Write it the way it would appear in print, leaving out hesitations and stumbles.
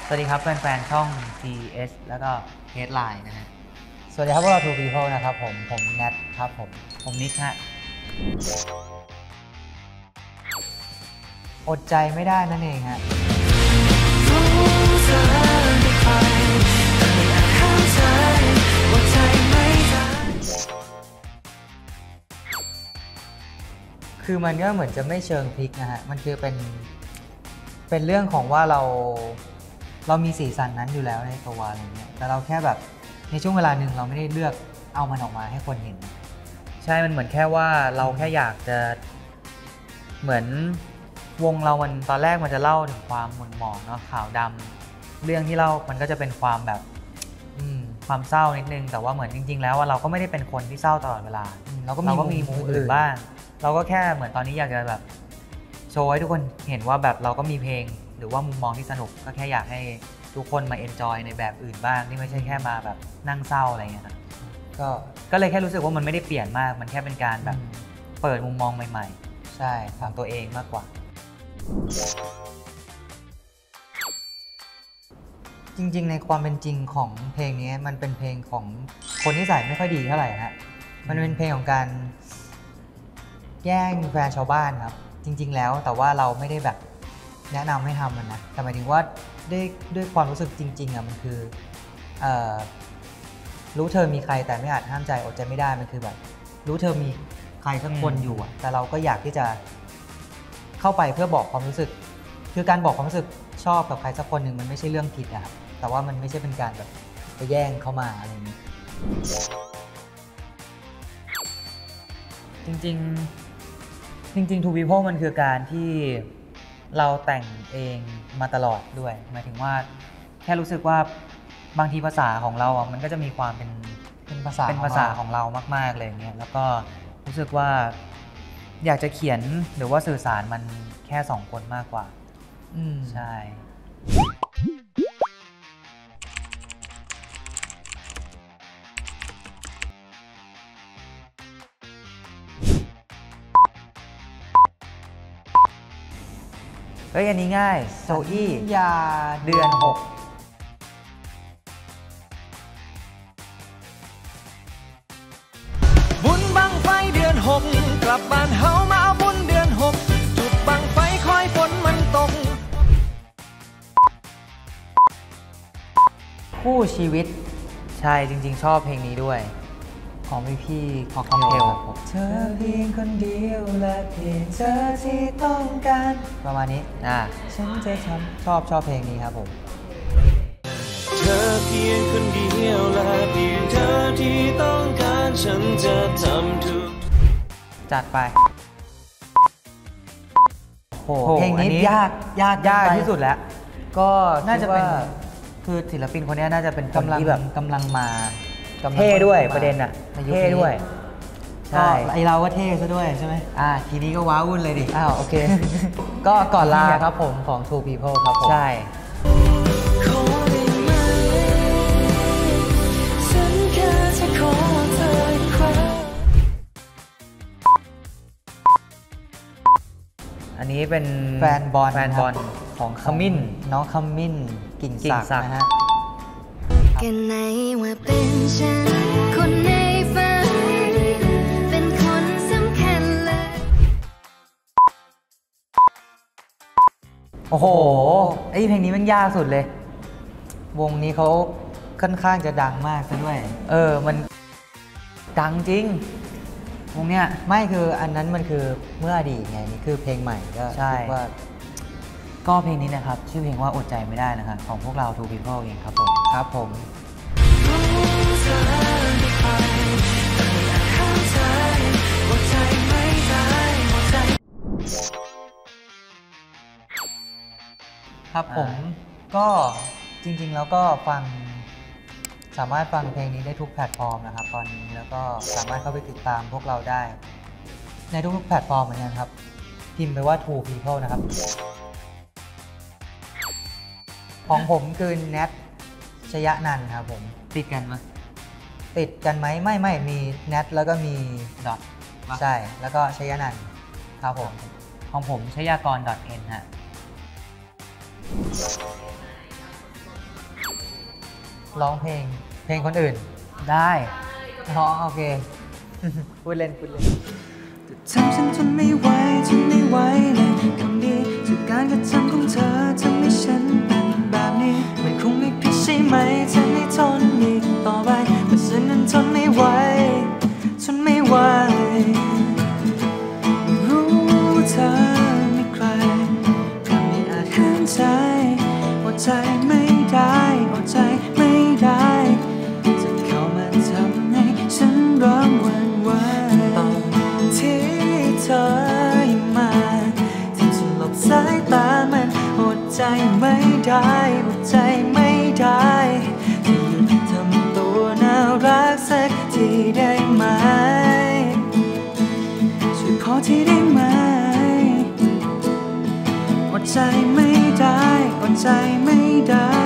สวัสดีครับแฟนๆช่อง GS แล้วก็ Headline นะฮะสวัสดีครับพวกเรา Two People นะครับผมแนทครับผมนิกฮะอดใจไม่ได้นั่นเองฮะคือมันก็เหมือนจะไม่เชิงพลิกนะฮะมันคือเป็นเรื่องของว่าเรามีสีสันนั้นอยู่แล้วในตัวอะไรเงี้ยแต่เราแค่แบบในช่วงเวลาหนึ่งเราไม่ได้เลือกเอามันออกมาให้คนเห็นใช่มันเหมือนแค่ว่าเราแค่อยากจะเหมือนวงเรามันตอนแรกมันจะเล่าถึงความหม่นหมองเนาะขาวดำเรื่องที่เล่ามันก็จะเป็นความแบบความเศร้านิดนึงแต่ว่าเหมือนจริงๆแล้วเราก็ไม่ได้เป็นคนที่เศร้าตลอดเวลาเราก็มีมุมอื่นบ้างเราก็แค่เหมือนตอนนี้อยากจะแบบโชว์ให้ทุกคนเห็นว่าแบบเราก็มีเพลงหรือว่ามุมมองที่สนุกก็แค่อยากให้ทุกคนมาเอนจอยในแบบอื่นบ้างที่ไม่ใช่แค่มาแบบนั่งเศร้าอะไรเงี้ยก็เลยแค่รู้สึกว่ามันไม่ได้เปลี่ยนมากมันแค่เป็นการแบบเปิดมุมมองใหม่ๆใช่ของตัวเองมากกว่าจริงๆในความเป็นจริงของเพลงนี้มันเป็นเพลงของคนที่ใส่ไม่ค่อยดีเท่าไหร่ฮะมันเป็นเพลงของการแย่งแฟนชาวบ้านครับจริงๆแล้วแต่ว่าเราไม่ได้แบบแนะนำให้ทำมันนะแต่หมายถึงว่าด้วยความรู้สึกจริงๆอ่ะมันคือรู้เธอมีใครแต่ไม่อาจห้ามใจอดใจไม่ได้มันคือแบบรู้เธอมีใครสักคนอยู่อ่ะแต่เราก็อยากที่จะเข้าไปเพื่อบอกความรู้สึกคือการบอกความรู้สึกชอบกับใครสักคนหนึ่งมันไม่ใช่เรื่องผิดนะครับแต่ว่ามันไม่ใช่เป็นการแบบไปแย่งเข้ามาอะไรอย่างนี้จริงๆ Two People มันคือการที่เราแต่งเองมาตลอดด้วยหมายถึงว่าแค่รู้สึกว่าบางทีภาษาของเราอ่ะมันก็จะมีความเป็นภาษาของเรามากๆเลยอย่างเงี้ยแล้วก็รู้สึกว่าอยากจะเขียนหรือว่าสื่อสารมันแค่2คนมากกว่าใช่เฮ้ยอันนี้ง่ายโซอี้ยาเดือน6 บุญบังไฟเดือน6กลับบ้านเฮามาเอาบุญเดือน6จุดบังไฟคอยฝนมันตกคู่ชีวิตใช่จริงๆชอบเพลงนี้ด้วยของพี่ของค็อกเทลเธอเพียงคนเดียวและเพียงเธอที่ต้องการประมาณนี้ฉันจะชอบเพลงนี้ครับผมเธอเพียงคนเดียวและเพียงเธอที่ต้องการฉันจะทำทุกจัดไปเพลงนี้ยากที่สุดแล้วก็น่าจะเป็นคือศิลปินคนนี้น่าจะเป็นคนที่แบบกำลังมาเท่ด้วยประเด็นอะเท่ด้วยใช่ไอเราก็เท่ซะด้วยใช่ไหมทีนี้ก็ว้าวุ่นเลยดิโอเคก็ก่อนลาครับผมของ Two People ครับผมใช่อันนี้เป็นแฟนบอลของขมิ้นน้องขมิ้นกิ่งศักดิ์นะฮะกันไหนว่าเป็นฉันคนในฝันเป็นคนสำคัญเลยโอ้โหไอเพลงนี้มันยากสุดเลยวงนี้เขาค่อนข้างจะดังมากซะด้วยมันดังจริงวงเนี้ยไม่คืออันนั้นมันคือเมื่ออดีตไงนี่คือเพลงใหม่ก็ใช่ว่าก็เพลงนี้นะครับชื่อเพลงว่าอดใจไม่ได้นะครับของพวกเรา Two People เองครับผมครับผมก็จริงๆแล้วก็สามารถฟังเพลงนี้ได้ทุกแพลตฟอร์มนะครับตอนนี้แล้วก็สามารถเข้าไปติดตามพวกเราได้ในทุกๆแพลตฟอร์มเหมือนกันครับพิมพ์ไปว่า Two People นะครับของผมคือแนทชยนันท์ครับผมติดกันไหมไม่มีแนทแล้วก็มีดอทใช่แล้วก็ชยนันท์ครับผมของผมชยากร .n ฮะร้องเพลงคนอื่นได้อ๋อโอเค พูดเล่นทำฉันทนไม่ไหวเลยคำนี้จากการกระทำของเธอทำให้ฉันเป็นแบบนี้มันคงไม่ผิดใช่ไหมฉันให้ทนอีกต่อไปแต่ฉันนั้นทนไม่ไหวรู้เธอไม่ใครก็ไม่อาจห้ามใจอดใจไม่ได้จะเข้ามาทำให้ฉันร้องหวั่นไหวตอนที่เธอยังมาที่ฉันหลบสายตามันอดใจไม่ได้ที่หยุดทำตัวน่ารักสักทีได้ไหมช่วยขอทีได้ไหมอดใจไม่ได้